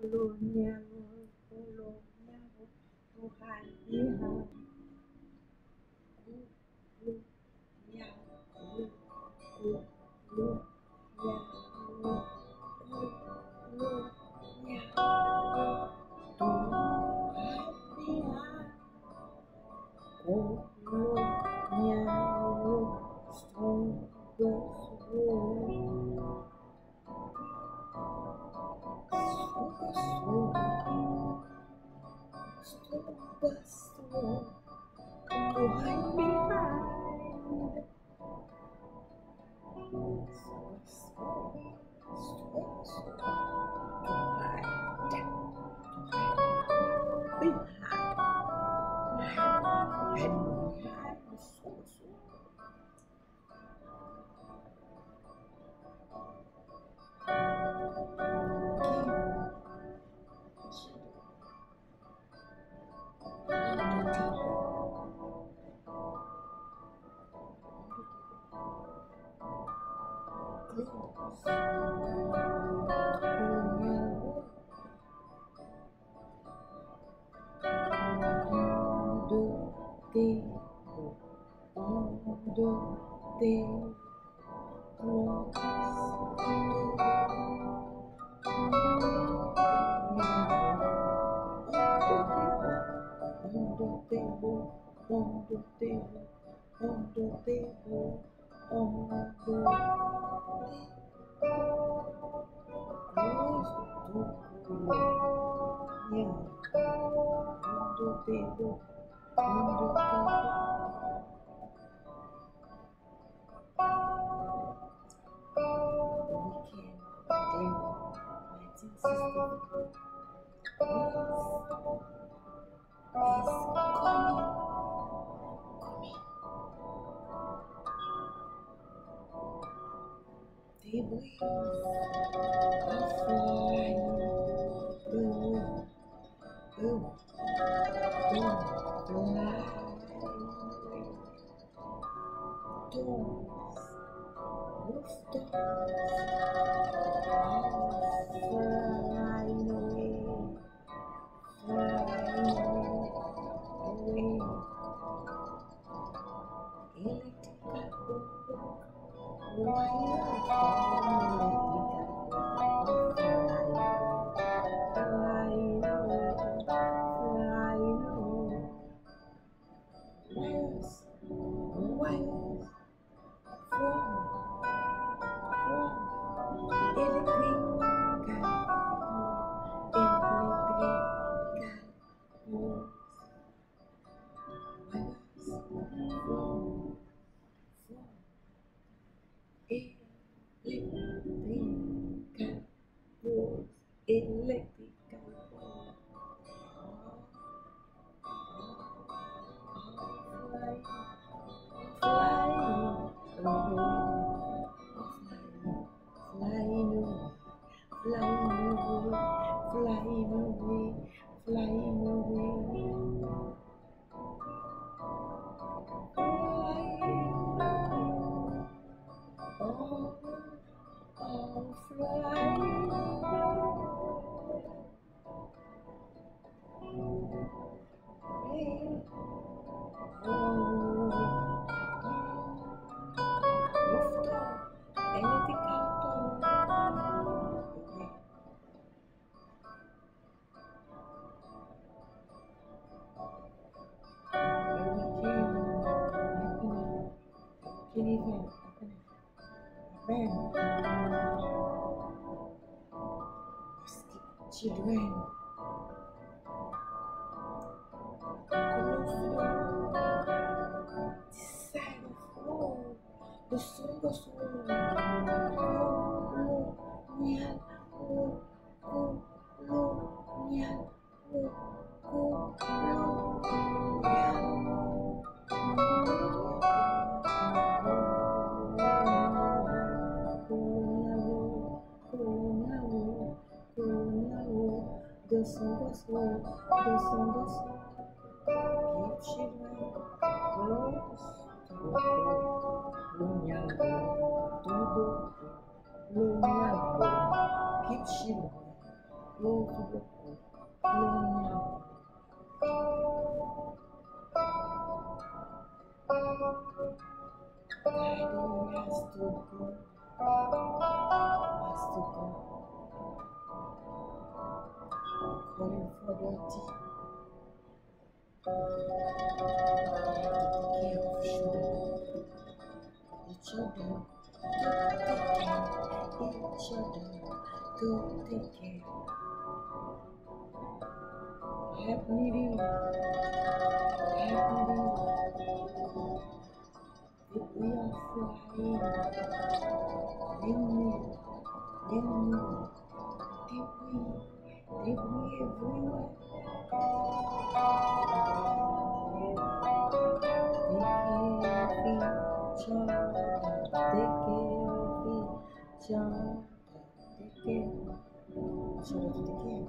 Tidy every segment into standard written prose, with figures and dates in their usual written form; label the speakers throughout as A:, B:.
A: Children, side of war, the song of war, colonial war, colonial war, the song of war, the song of war. Keep children close to the keep children Blow to the core. Blow now. Daddy has to go. Has to go. Calling for dirty. You have to take care of children. Each other. Take care. Each other. Go take care. Help me, help me. We are flying. Leave me. Debris everywhere. Take care of each other.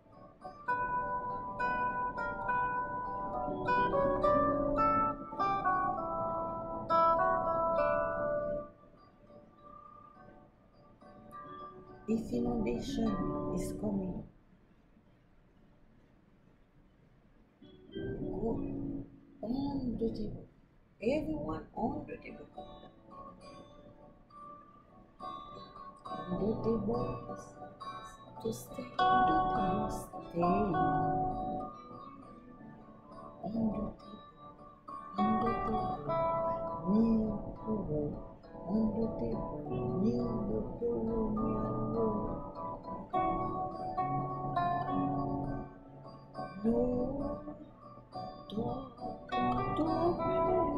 A: If inundation is coming, go on the table. Everyone on the table. On the table to stay. On the table, stay. On the table. Kneel forward. On the table, kneel forward. No, don't open.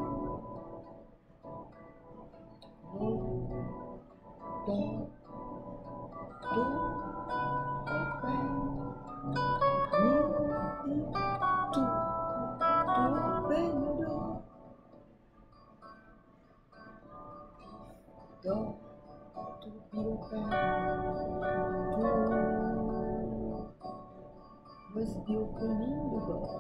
A: No, don't open. Need to open the door. Door to be open. Must be opening the door.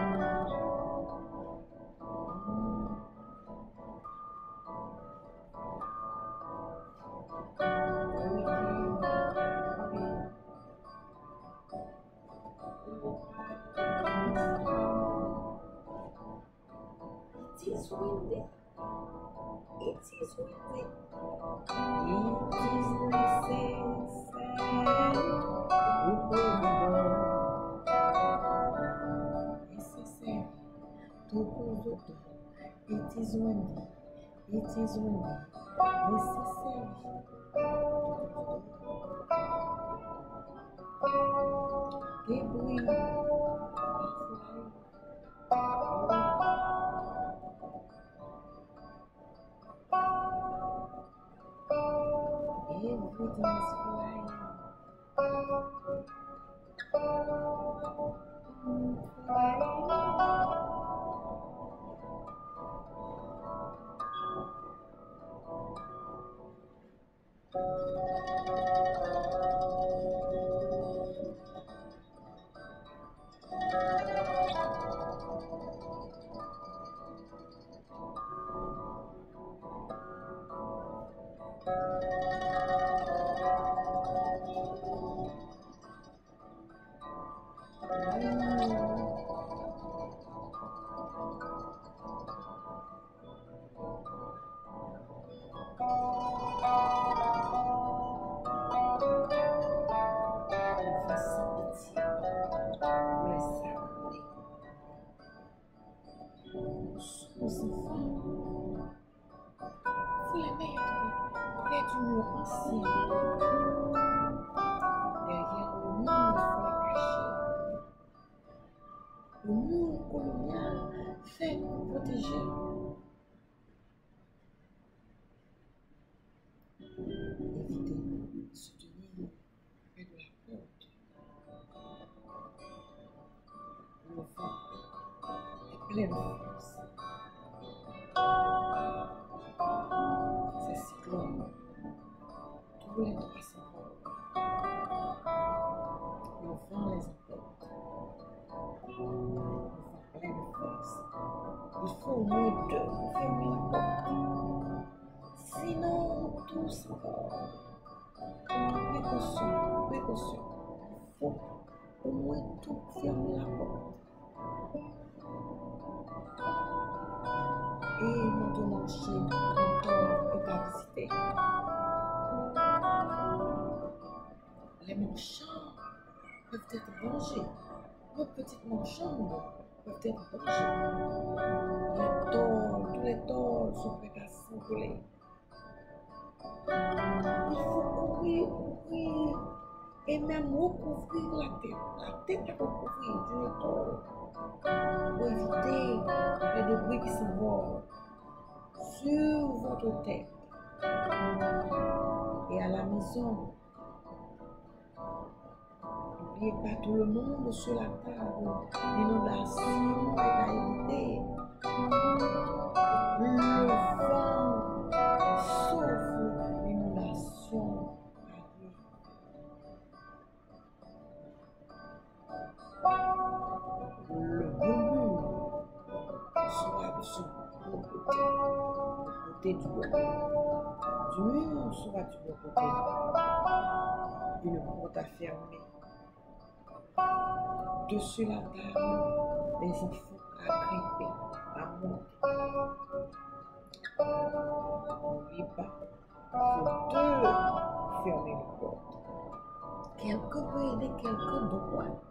A: It is windy. It is windy. It is necessary to close the door. Necessary to close the door. It is windy. It is windy. Necessary. Debris flying. Everything is flying. Faut les mettre près du mur ancien. Derrière le mur, il faut les cacher. Le mur colonial fait pour protéger. Évitez de se tenir près de la porte. Le vent est plein de force. Ces cyclones, tous les 300 ans, le vent les emporte. Le vent plein de force. Il faut au moins 2 pour fermer la porte. Sinon, tout s'emporte. Précaution, précaution. faut au moins tout fermer la porte. Et maintenant, chez quand tu as visité, les marchands peuvent être dangers. Nos petites marchandes peuvent être dangers. Tous les tôles sont prêts à s'envoler. Il faut courir et même recouvrir la tête à recouvrir d'une tôle pour éviter les débris qui s'envolent sur votre tête. Et à la maison, n'oubliez pas tout le monde sur la table. L'inondation est à éviter. Le vent souffle, l'inondation arrive. Le bon mur sera de ce bon côté du bon. Du mur sera du bon côté. Une porte à fermer. Dessus la table, les enfants à grimper, à monter. N'oubliez pas, il faut fermer les portes. Quelqu'un peut aider quelqu'un de droite.